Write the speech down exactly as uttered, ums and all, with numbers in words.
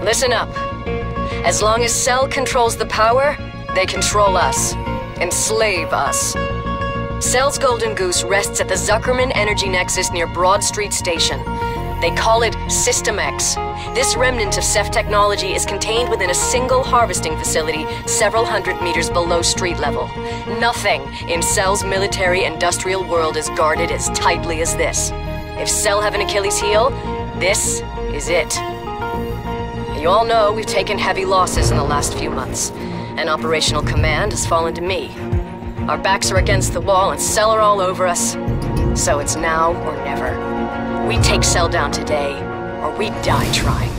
Listen up. As long as Cell controls the power, they control us. Enslave us. Cell's Golden Goose rests at the Zuckerman Energy Nexus near Broad Street Station. They call it System X. This remnant of Ceph technology is contained within a single harvesting facility several hundred meters below street level. Nothing in Cell's military-industrial world is guarded as tightly as this. If Cell have an Achilles heel, this is it. You all know we've taken heavy losses in the last few months, and operational command has fallen to me. Our backs are against the wall and Cell are all over us, so it's now or never. We take Cell down today, or we die trying.